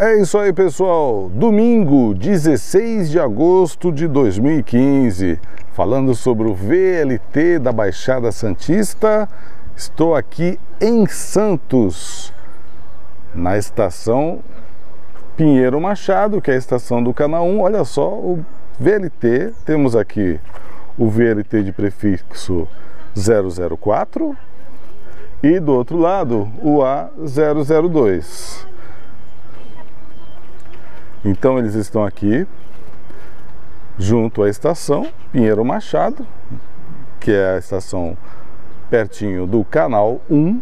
É isso aí, pessoal. Domingo, 16 de agosto de 2015, falando sobre o VLT da Baixada Santista. Estou aqui em Santos, na estação Pinheiro Machado, que é a estação do Canal 1. Olha só o VLT. Temos aqui o VLT de prefixo 004 e do outro lado o A002. Então eles estão aqui junto à estação Pinheiro Machado, que é a estação pertinho do Canal 1.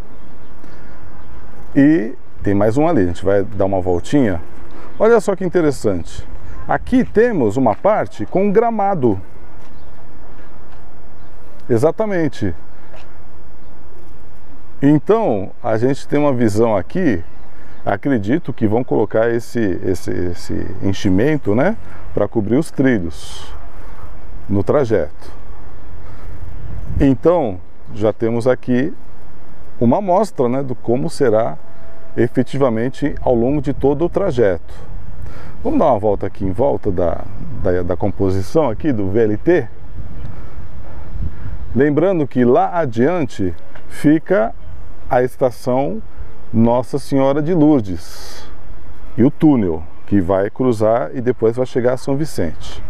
E tem mais um ali, a gente vai dar uma voltinha. Olha só que interessante. Aqui temos uma parte com gramado. Exatamente. Então a gente tem uma visão aqui. Acredito que vão colocar esse enchimento, né, para cobrir os trilhos no trajeto. Então já temos aqui uma amostra, né, do como será efetivamente ao longo de todo o trajeto. Vamos dar uma volta aqui em volta da composição aqui do VLT. Lembrando que lá adiante fica a estação Nossa Senhora de Lourdes e o túnel que vai cruzar e depois vai chegar a São Vicente.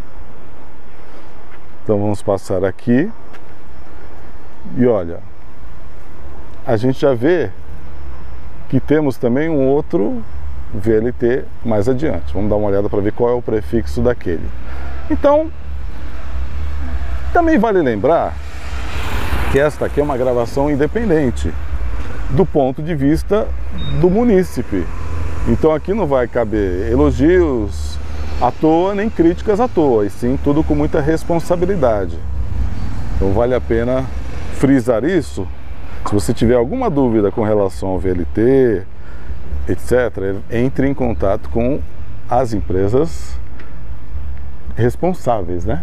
Então vamos passar aqui e olha, a gente já vê que temos também um outro VLT mais adiante. Vamos dar uma olhada para ver qual é o prefixo daquele. Então, também vale lembrar que esta aqui é uma gravação independente do ponto de vista do munícipe. Então aqui não vai caber elogios à toa, nem críticas à toa, e sim tudo com muita responsabilidade. Então vale a pena frisar isso. Se você tiver alguma dúvida com relação ao VLT, etc., entre em contato com as empresas responsáveis, né?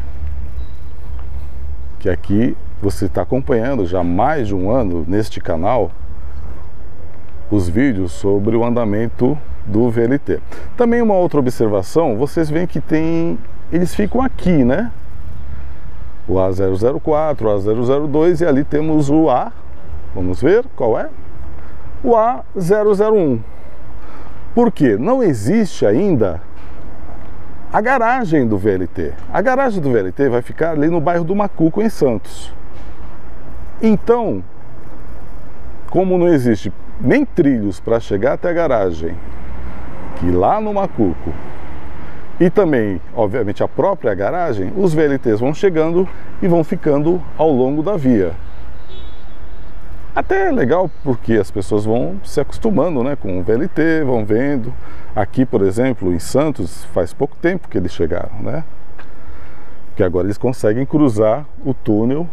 Que aqui você está acompanhando já há mais de um ano neste canal os vídeos sobre o andamento do VLT. Também uma outra observação, vocês veem que eles ficam aqui, né? O A004, o A002 e ali temos o A, vamos ver qual é? O A001. Por quê? Não existe ainda a garagem do VLT. A garagem do VLT vai ficar ali no bairro do Macuco, em Santos. Então, como não existe nem trilhos para chegar até a garagem, que lá no Macuco, e também, obviamente, a própria garagem, os VLTs vão chegando e vão ficando ao longo da via. Até é legal porque as pessoas vão se acostumando, né, com o VLT, vão vendo. Aqui, por exemplo, em Santos, faz pouco tempo que eles chegaram, né? Porque agora eles conseguem cruzar o túnel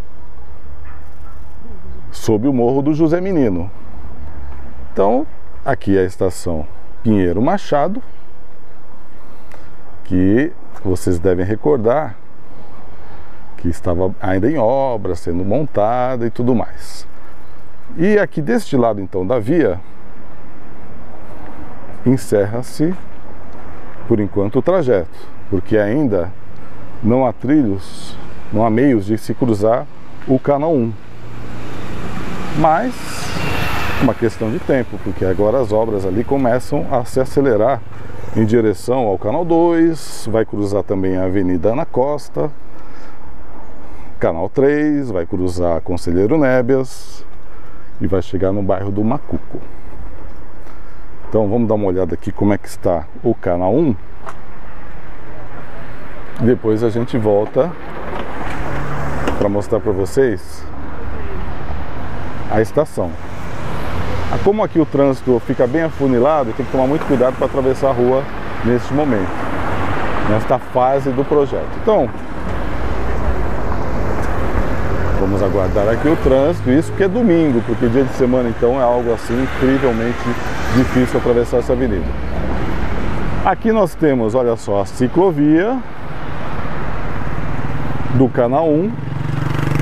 sob o Morro do José Menino. Então, aqui é a estação Pinheiro Machado, que vocês devem recordar que estava ainda em obra, sendo montada e tudo mais. E aqui deste lado, então, da via, encerra-se, por enquanto, o trajeto, porque ainda não há trilhos, não há meios de se cruzar o Canal 1. Mas uma questão de tempo, porque agora as obras ali começam a se acelerar em direção ao Canal 2, vai cruzar também a Avenida Ana Costa, Canal 3, vai cruzar a Conselheiro Nébias e vai chegar no bairro do Macuco. Então vamos dar uma olhada aqui como é que está o Canal 1. Depois a gente volta para mostrar para vocês a estação. Como aqui o trânsito fica bem afunilado, tem que tomar muito cuidado para atravessar a rua neste momento, nesta fase do projeto. Então, vamos aguardar aqui o trânsito, isso porque é domingo, porque dia de semana então é algo assim incrivelmente difícil atravessar essa avenida. Aqui nós temos, olha só, a ciclovia do Canal 1.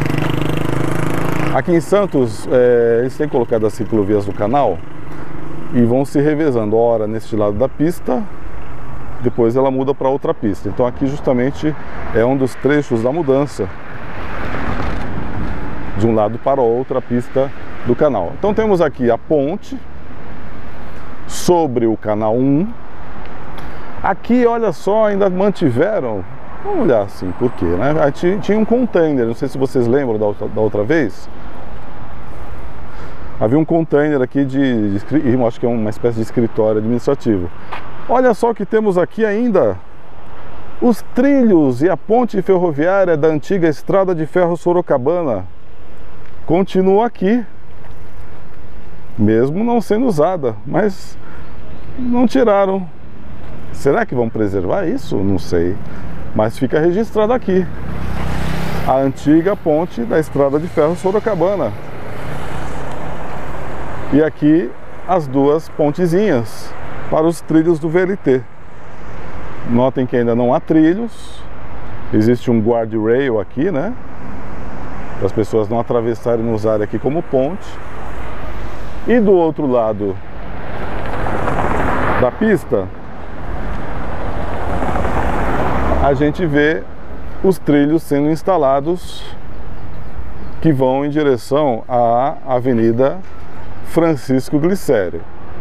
Aqui em Santos, eles têm colocado as ciclovias do canal e vão se revezando, ora neste lado da pista, depois ela muda para outra pista. Então aqui justamente é um dos trechos da mudança de um lado para outra pista do canal. Então temos aqui a ponte sobre o canal 1. Aqui, olha só, ainda mantiveram, vamos olhar assim, por quê, né? Tinha um container, não sei se vocês lembram da outra vez. Havia um container aqui acho que é uma espécie de escritório administrativo. Olha só que temos aqui ainda os trilhos e a ponte ferroviária da antiga estrada de ferro Sorocabana. Continua aqui, mesmo não sendo usada, mas não tiraram. Será que vão preservar isso? Não sei, mas fica registrado aqui a antiga ponte da estrada de ferro Sorocabana. E aqui as duas pontezinhas para os trilhos do VLT. Notem que ainda não há trilhos, existe um guardrail aqui, né? Para as pessoas não atravessarem e não usarem aqui como ponte. E do outro lado da pista, a gente vê os trilhos sendo instalados que vão em direção à Avenida Francisco Glicério.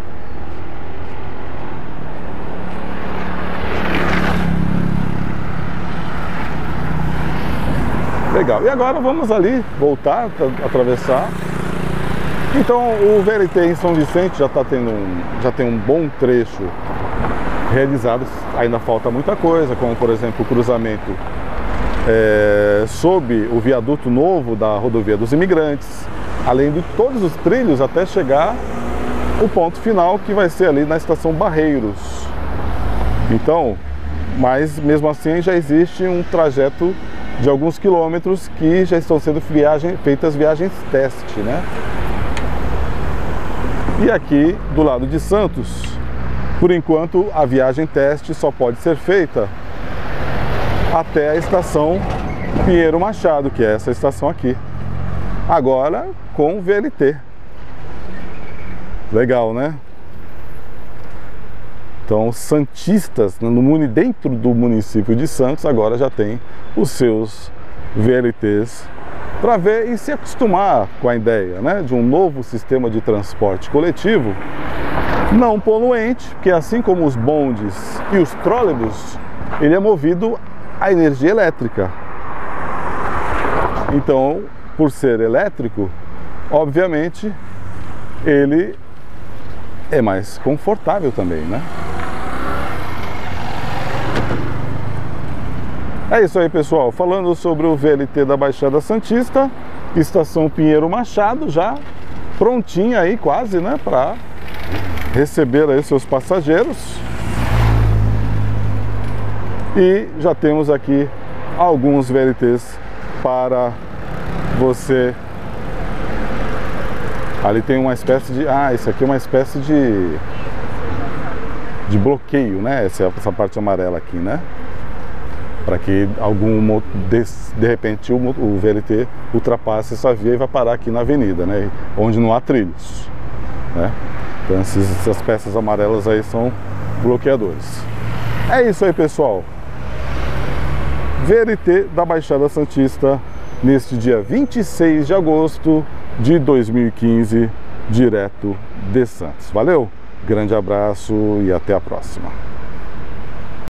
Legal, e agora vamos ali voltar a atravessar. Então o VLT em São Vicente já tem um bom trecho realizado. Ainda falta muita coisa, como por exemplo o cruzamento sob o viaduto novo da rodovia dos Imigrantes, além de todos os trilhos até chegar o ponto final, que vai ser ali na estação Barreiros. Então, mas mesmo assim já existe um trajeto de alguns quilômetros que já estão sendo feitas viagens teste, né? E aqui do lado de Santos, por enquanto a viagem teste só pode ser feita até a estação Pinheiro Machado, que é essa estação aqui. Agora com VLT. Legal, né? Então, santistas dentro do município de Santos agora já tem os seus VLTs para ver e se acostumar com a ideia, né, de um novo sistema de transporte coletivo não poluente, porque assim como os bondes e os trólebus, ele é movido a energia elétrica. Então, por ser elétrico, obviamente, ele é mais confortável também, né? É isso aí, pessoal. Falando sobre o VLT da Baixada Santista, estação Pinheiro Machado, já prontinha aí quase, né, para receber aí seus passageiros. E já temos aqui alguns VLTs para você. Ali tem uma espécie de... isso aqui é uma espécie de bloqueio, né? Essa parte amarela aqui, né? Para que de repente o VLT ultrapasse essa via e vai parar aqui na avenida, né? Onde não há trilhos, né? Então essas peças amarelas aí são bloqueadores. É isso aí, pessoal. VLT da Baixada Santista neste dia 26 de agosto de 2015, direto de Santos. Valeu, grande abraço e até a próxima.